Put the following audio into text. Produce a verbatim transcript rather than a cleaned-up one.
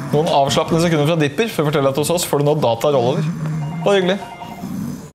Noen avslappende sekunder fra Dipper før jeg forteller at hos oss får du nå data rollover. Det var hyggelig.